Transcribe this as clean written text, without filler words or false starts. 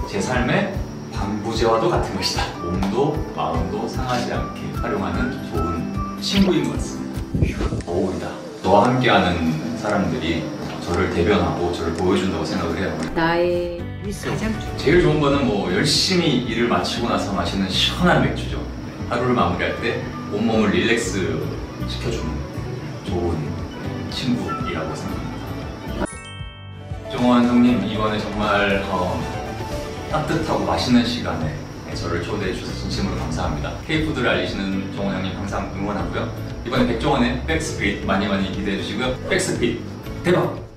제 삶의 방부제와도 같은 것이다. 몸도 마음도 상하지 않게 활용하는 좋은 친구인 것 같습니다. 어울이다. 너와 함께하는 사람들이 저를 대변하고 저를 보여준다고 생각을 해요. 나의 가장 제일 좋은 거는 뭐 열심히 일을 마치고 나서 마시는 시원한 맥주죠. 하루를 마무리할 때 온몸을 릴렉스 시켜주는 좋은 친구이라고 생각합니다. 정원 형님, 이번에 정말 따뜻하고 맛있는 시간에 저를 초대해 주셔서 진심으로 감사합니다. K푸드를 알리시는 정원 형님 항상 응원하고요. 이번에 백종원의 백스핏 많이 기대해 주시고요. 백스핏 대박!